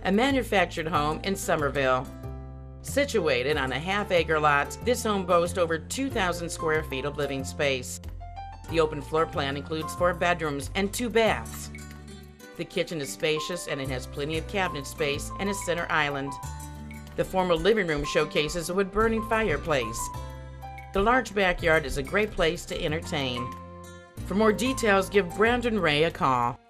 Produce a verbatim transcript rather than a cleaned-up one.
a manufactured home in Somerville. Situated on a half-acre lot, this home boasts over two thousand square feet of living space. The open floor plan includes four bedrooms and two baths. The kitchen is spacious and it has plenty of cabinet space and a center island. The formal living room showcases a wood-burning fireplace. The large backyard is a great place to entertain. For more details, give Brandon Ray a call.